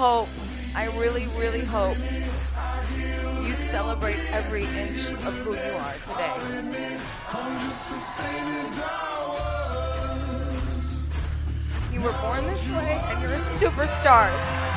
hope, I really, really hope you celebrate every inch of who you are today. You were born this way and you're a superstar.